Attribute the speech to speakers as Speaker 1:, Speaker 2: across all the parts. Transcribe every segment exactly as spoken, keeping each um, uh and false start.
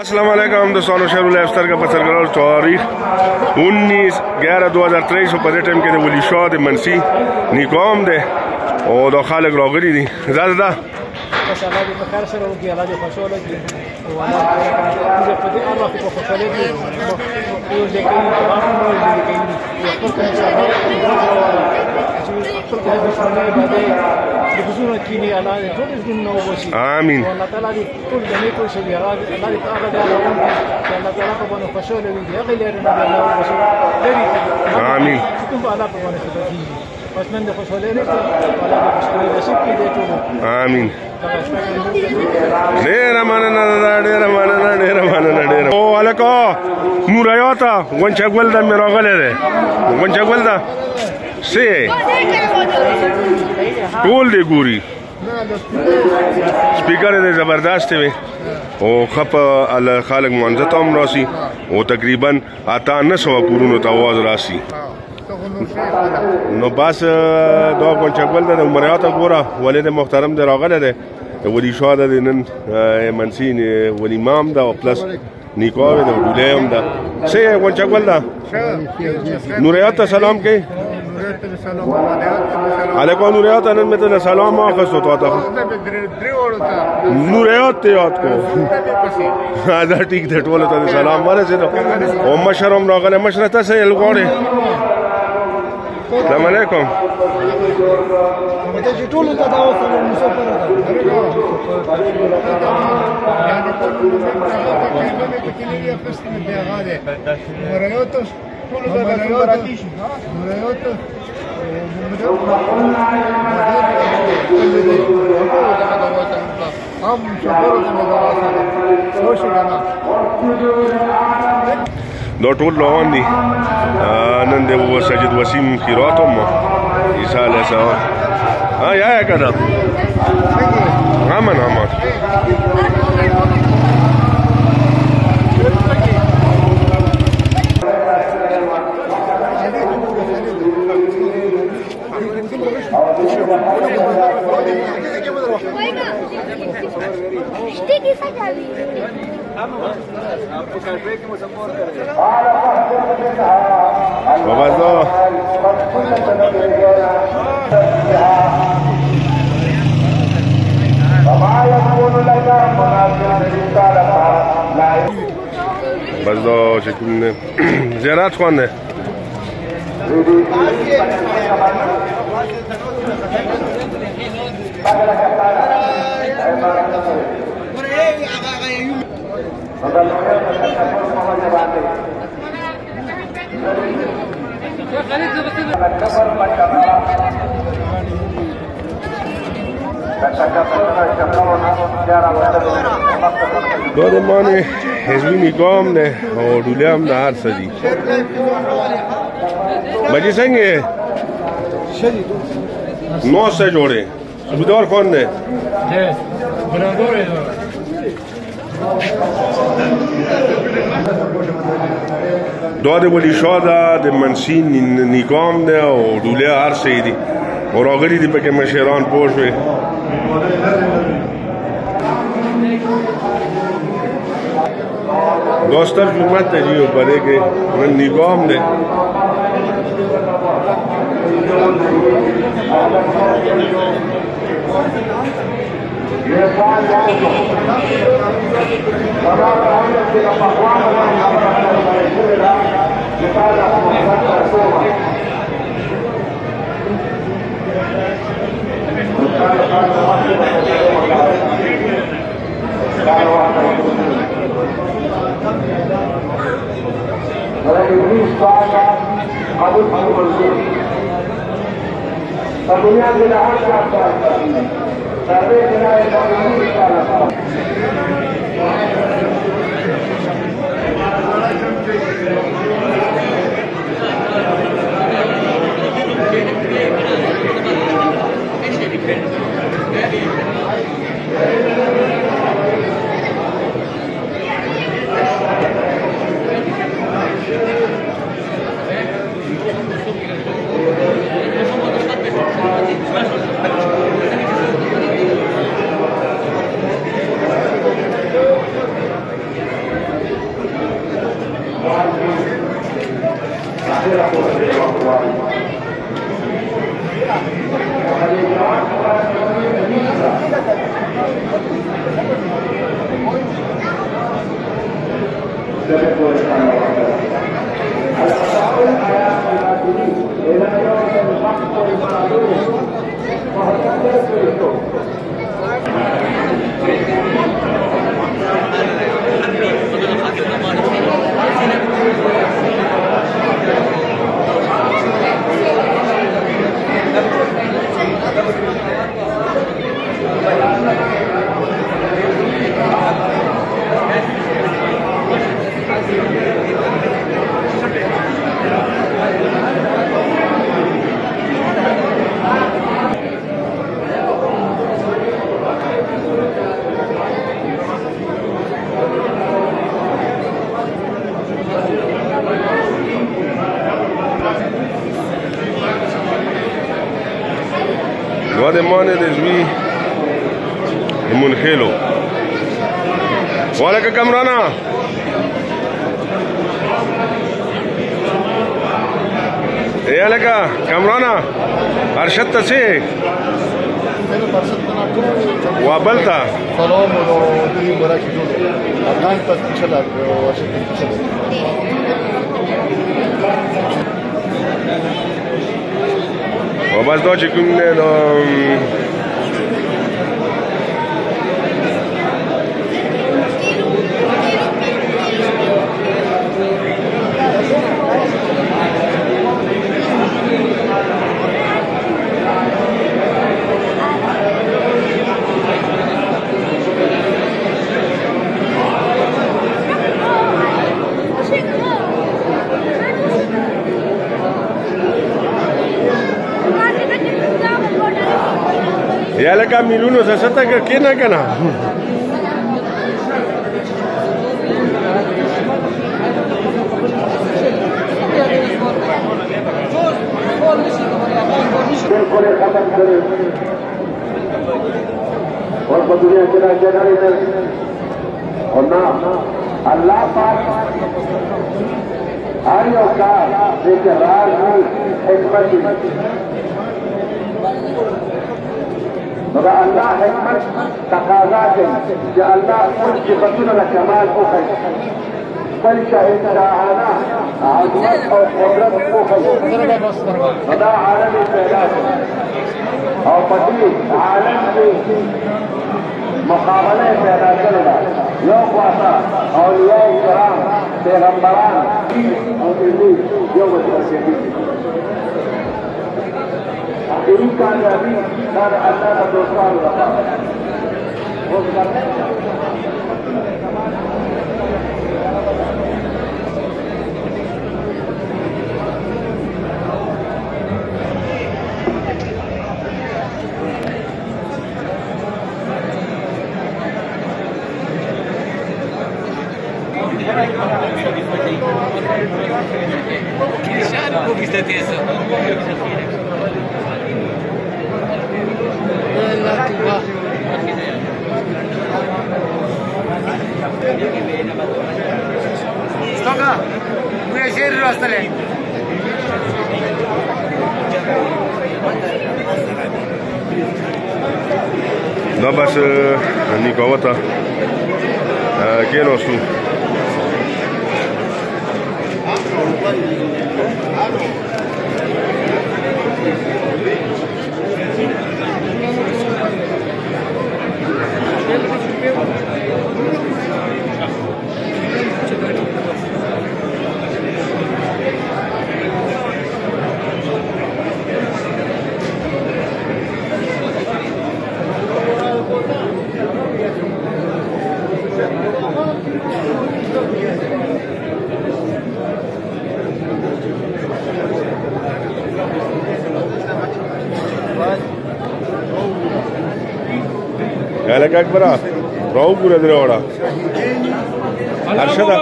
Speaker 1: अस्सलाम वालेकुम दोस्तों, शेरुल अफ्तर का पसर करो तारीख उन्नीस ग्यारह दो हज़ार तेईस पर टाइम के वली शाह दे मनसी निकाम दे और दो खालक रोगरी दी ज़्यादा दा
Speaker 2: بس الله دې په خیر سره وکړي، الله دې خوشاله کړي او الله دې په دې الله په خوشاله کړي یو ځکه چې تاسو نو دې کوي یو خپل څه چې خپل د خوشاله باندې د بزرګ کینی الله دې ټول دې نو وشي
Speaker 1: امين.
Speaker 2: الله تعالی دې ټول دې ټول شي الله دې تعالی دې هغه دې الله تعالی په باندې خوشاله وي هغه لري نه الله وشي لري
Speaker 1: امين.
Speaker 2: کوم الله په باندې خوشاله بس من دې خوشاله لري الله دې خوشاله نصیب کړي دې ټول
Speaker 1: امين. ډېره مننه ده، ډېره مننه، ډېره مننه، ډېره او هلکه نورایاته غونچه ګل ده مې راغلی دی غونچه ګل ده څه یې ټول دی ګوري سپیکر یې زبردست وي او ښه په خلک منځه ته هم راسي او تقریبا اته نه سوه کورونو ته اواز راسي. نو بس دا غونچه ګل ده د عمریاته ګوره ولید محترم دی راغلی دی ولی شاه ده نن منسی ولی امام ده او پلس نیکاو ده ډولۍ هم ده څه یې غونچه ګل ده نوریات ته سلام کوي هلکه نوریات نن مې ته سلام واخیستو تا ته نوریات ته یاد کو دا ټیک ده ټولو ته سلام ورسېدو او مشر هم راغلی مشره ته څه یې غواړې السلام علیکم
Speaker 2: ټولو ته دا وسله مسافره ده
Speaker 1: دا ټول روان دي نن د سجد وسیم خیرات هم عیسی علیه السلام ها یا یا کنه امن امن بابا زو بس دا چې کوم زیارت خوانده دا د مانې حزبي نظام دی او ډولۍ هم د هر څه دي بچې څنګه یې نو څه جوړې صوبیدار خان دی دا د ولی شاه ده د منسی نظام دی او ډولۍ هر څه دي او راغلي دي پکې مشران پوه شوې دا ستر جومات ته جي په دې کې نن نظام دی Guademone de Zui Munhelo. Wala ka Kamrana. ايه لك كامرانا ارشدت تسي وابلتا
Speaker 3: سلام ودي براك جود افغان تسلسل واشنطن تسلسل
Speaker 1: وبس دوجي كنا دو يا لك ميلون وسستك كنا كنا
Speaker 4: और दुनिया के राजा और ना अल्लाह पाक आर्यों का एक राज हिकमत मगर अल्लाह हिकमत तकाजा के जो अल्लाह कुछ सिफतों का कमाल हो है बल शाहिदाना आज़मत और कुदरत को है खुदा आलम पैदा और पति आलम के मुकाबले पैदा करेगा योग वासा औलिया किराम पैगंबरान और इल्मी जो वजह आखिरी कामयाबी सारे अल्लाह का दोस्तान रखा वो करने
Speaker 3: Stoka, buraya şehir rastlayın.
Speaker 1: Da bas Nikovata Kenosu لك أكبر راهو بولا درورا أرشدا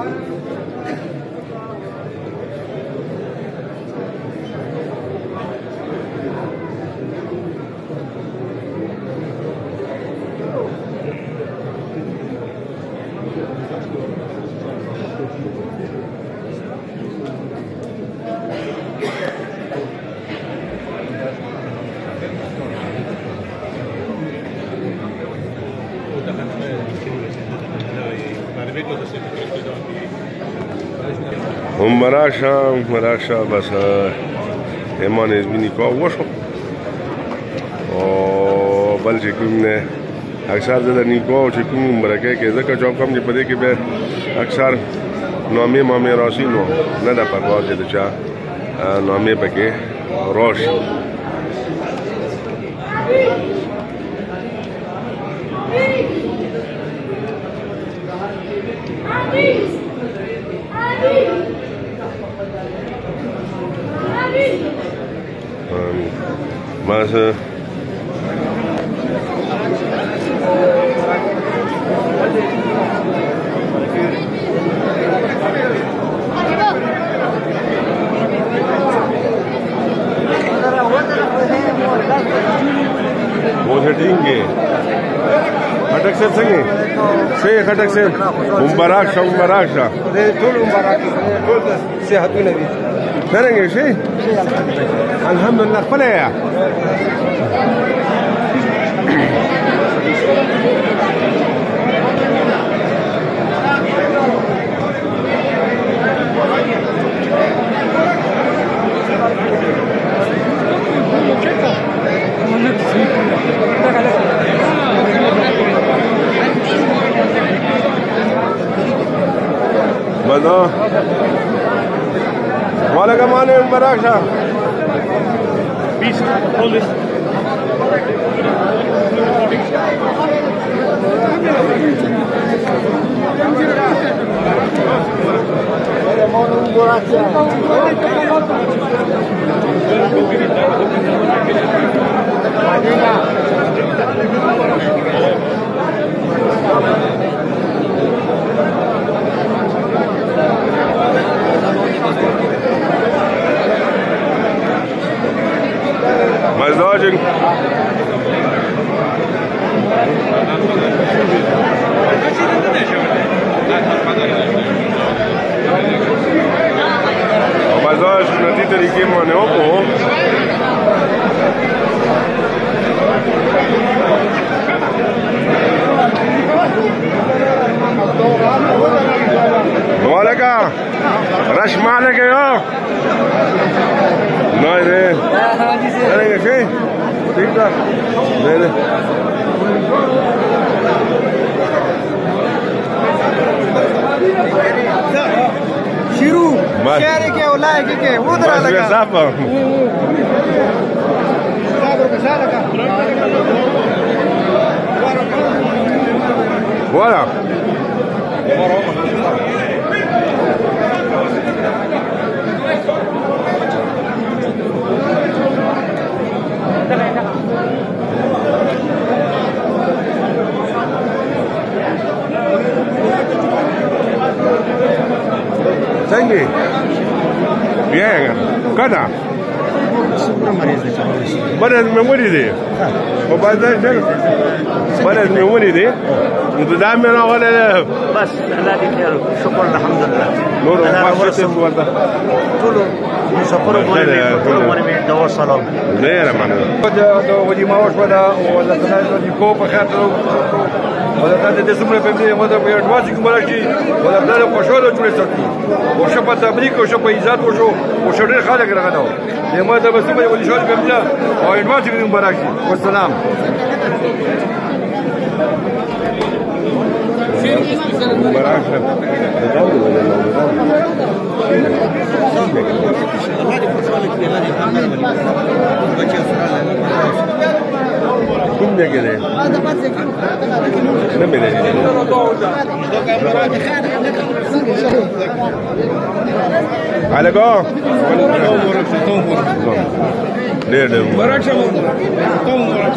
Speaker 1: هم راشه راشه بس ایمان از بینی که وشو او بل چې کوم نه اکثر د نیکو چې کوم مرکه کې ځکه جواب کوم چې پدې کې به اکثر نامې مامې راشي نو نه د پرواز د چا نامې پکې روش más वो सेटिंगे खटक से संगे से खटक से मुबारक शाह मुबारक शाह
Speaker 5: طول مبارك طول صحتنا دي
Speaker 1: څنګه شي الحمدلله خپل یا بدو والا کمانے مبارک شاہ بیس پولیس مزاجك مزاج نتی طریقے مانے ہو کو مالکا رش مالک ہو نہیں رے کریں گے شی ٹھیک ٹھاک لے لے
Speaker 5: شروع شعر کے اولائے کے کے وہ درا لگا
Speaker 1: صاحب voilà Sangi, bien, ¿cómo? بدل ميموري دي وبعدين بدل ميموري دي انت دائما ولا
Speaker 6: بس الله بخير شكرا الحمد لله
Speaker 1: نور ما شفت والله
Speaker 6: طول مسافر بولي طول مرة دور سلام
Speaker 1: غير معنا
Speaker 5: وده ودي ما وش ولا ولا تنازل دي كوبا خاطر ولا تنازل دي سمره بمدي ولا بيرواجي كمراشي ولا بلا قشوله جلستي وشبه تبريك وشبه ايزاد وشو وشرير خالق رغدو لماذا بس ودي شو بمدي ويرواجي كمراشي والسلام
Speaker 1: مراحل الدوري ولا كم ده كده هذا بس كده نبي ده على جو ليه ده مراكش توم مراكش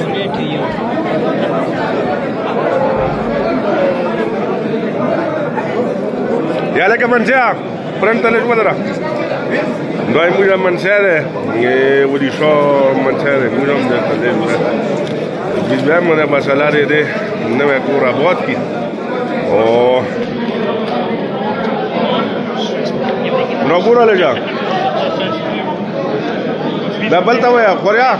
Speaker 1: Ya que mancea, pronto les madera. No hay mucha mancera, eh, urisho mancera, mucho de tal. Biz vemos de basalar de no me cura vodka. O no cura le ya. Da vuelta voy a Corea.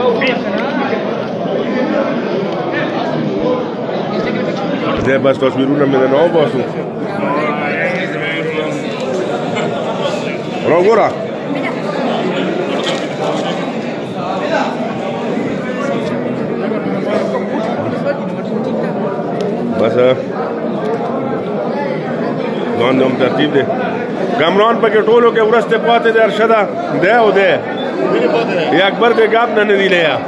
Speaker 1: De bas تصویرونه مې نه وباسو راګوره بس ځان دوم ترتیب دی کامران پکې ټولو کې ورسته پاتې دی ارشده دی او دی یا اکبر به گاب نه دی لیا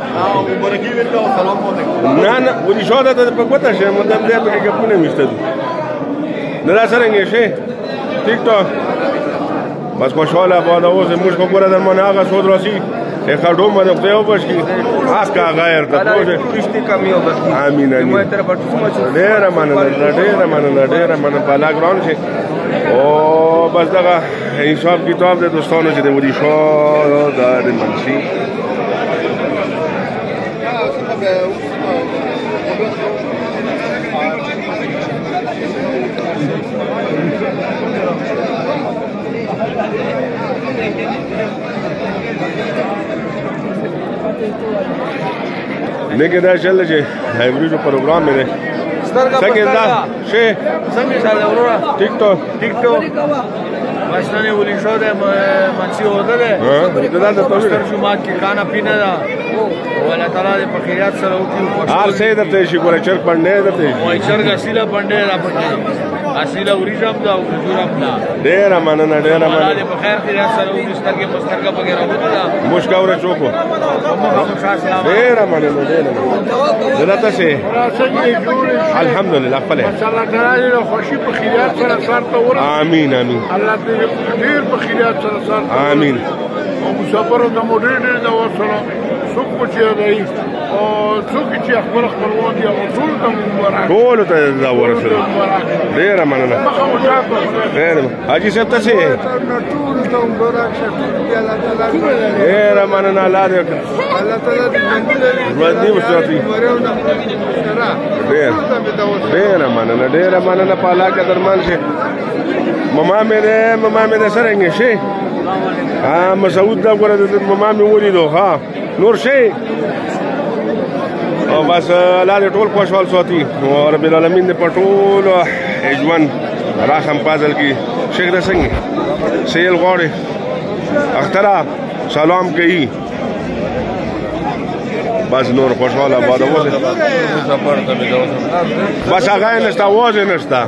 Speaker 1: نه نه ولې شو دا په پته شه مدام دې په کې ګپونه میشته نه را سره شي ټیک ټاک بس خوشاله باید اوس موږ په ګوره درمانه هغه سود راسي اخډو مده خدای وبش کی اس کا غیر د توجه کشتي کمی او بس امين امين ډېر مننه ډېر مننه ډېر مننه په لاګران شي او بس دغه حساب کتاب د دوستانو چې د ودی شو د منشي Neke da šele že hybrid program je. څنګه دا شي
Speaker 5: څنګه شاله ورور
Speaker 1: TikTok
Speaker 5: TikTok واستانه ولي شو ده منشي هوده ده
Speaker 1: ها دا د
Speaker 5: توستر جمعه کې کانا پینا ده ولا تعالی په خیرات سره او کې
Speaker 1: هر څه درته شي ګورې چر پندې درته
Speaker 5: وای چرګ اصله پندې را پټه اصله وريجام دا او جوړم دا
Speaker 1: ډېر مننه ډېر مننه
Speaker 5: په خیر خیرات سره او سترګې مسترګه وغیرہ وته
Speaker 1: مشکاوره چوکو ډېر مننه ډېر دلته شي الحمدلله خپل
Speaker 5: الله تعالی له خوشي په خیرات سره سره ور
Speaker 1: امين امين
Speaker 5: الله دې ډېر په خیرات سره سره
Speaker 1: امين
Speaker 5: او مسافر د موډر دې دا وسره څوک چې دی او څوک چې خپل خپلوان دي او ټول ته مبارک
Speaker 1: ټول ته دا ورسره ډېر مننه ډېر حاجي صاحب ته ټول ته مبارک شه ډېر مننه الله دې الله تعالی دې ژوندي وساتي ډېر ډېر مننه ډېر مننه په الله کې درمان شي ماما مې ماما مې سره شي ها مسعود دا ګوره د ماما مې ولیدو ها نور شي او بس الله دې ټول خوشحال ساتي او رب العالمین دې په ټول ژوند رحم فضل کې شیخ د څنګه سیل غواړي اخترا سلام کوي بس نور خوشحال آباد اوسه بس هغه نشته واځي نشته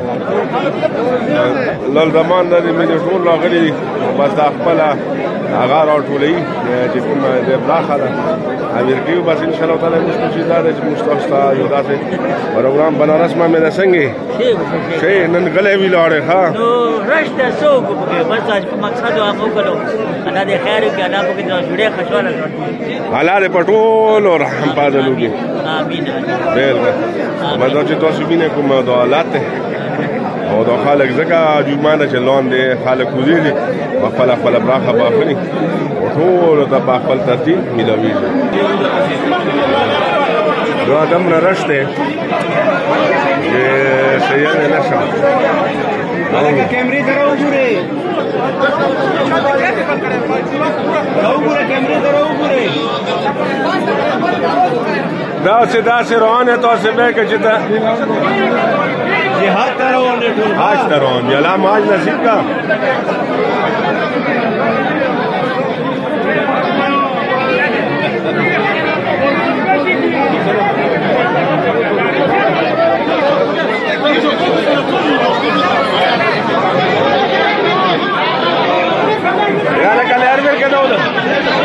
Speaker 1: لال زمان د دې ټول راغلي بس د خپل هغه راټولې چې کوم د بلاخه ده امیر کیو بس ان شاء الله تعالی موږ چې دا د مستوستا یو داسې پروګرام بنارس ما مې څنګه شي نن غلې وی لاړې ها
Speaker 6: نو رشته سوق په بس په مقصد هغه کړو انا د خیر کې انا په کې جوړه خوشاله
Speaker 1: الله دې پټول او رحم پادلوږي
Speaker 6: امين
Speaker 1: بالکل مزه چې تاسو وینئ کوم دعالات او دا خلک ځکه جوړمانه چې لاندې خلک کوزي دي خپل خپل براخه باخلي او ټول ته په خپل ترتیب ملويږي دا دم نه راشته چې سیان نه شم
Speaker 2: هغه کیمرې درو وګورئ راو ګورئ کیمرې درو وګورئ
Speaker 1: دا سه دا سه روانه تاسو به کې چې دا
Speaker 2: جهاد روان دي ټول
Speaker 1: حاج روان دي الله ماج نصیب کا یا لکه لار ور کې دا